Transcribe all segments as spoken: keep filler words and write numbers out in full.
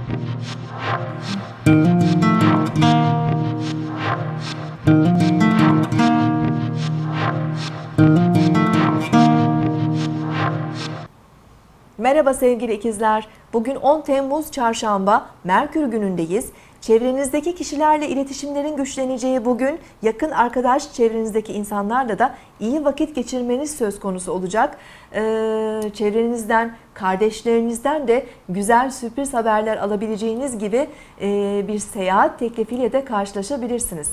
Merhaba sevgili ikizler. Bugün on Temmuz Çarşamba, Merkür günündeyiz. Çevrenizdeki kişilerle iletişimlerin güçleneceği bugün yakın arkadaş çevrenizdeki insanlarla da iyi vakit geçirmeniz söz konusu olacak. Ee, çevrenizden, kardeşlerinizden de güzel sürpriz haberler alabileceğiniz gibi e, bir seyahat teklifiyle de karşılaşabilirsiniz.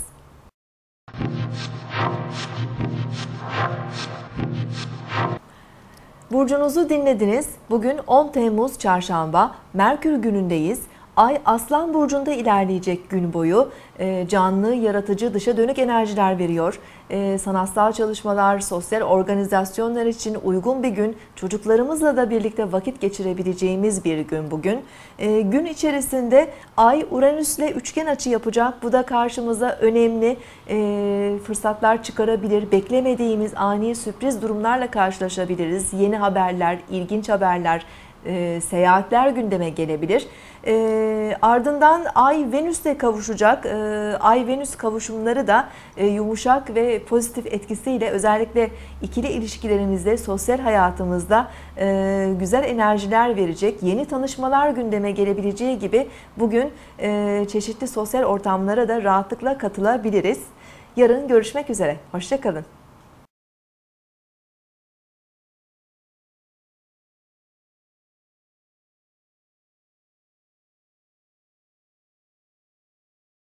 Burcunuzu dinlediniz. Bugün on Temmuz Çarşamba, Merkür günündeyiz. Ay Aslan Burcu'nda ilerleyecek gün boyu. E, canlı, yaratıcı, dışa dönük enerjiler veriyor. E, sanatsal çalışmalar, sosyal organizasyonlar için uygun bir gün. Çocuklarımızla da birlikte vakit geçirebileceğimiz bir gün bugün. E, gün içerisinde Ay Uranüs'le üçgen açı yapacak. Bu da karşımıza önemli e, fırsatlar çıkarabilir. Beklemediğimiz ani sürpriz durumlarla karşılaşabiliriz. Yeni haberler, ilginç haberler, E, seyahatler gündeme gelebilir. E, ardından Ay Venüs'le kavuşacak. E, Ay Venüs kavuşumları da e, yumuşak ve pozitif etkisiyle özellikle ikili ilişkilerimizde, sosyal hayatımızda e, güzel enerjiler verecek. Yeni tanışmalar gündeme gelebileceği gibi bugün e, çeşitli sosyal ortamlara da rahatlıkla katılabiliriz. Yarın görüşmek üzere. Hoşça kalın.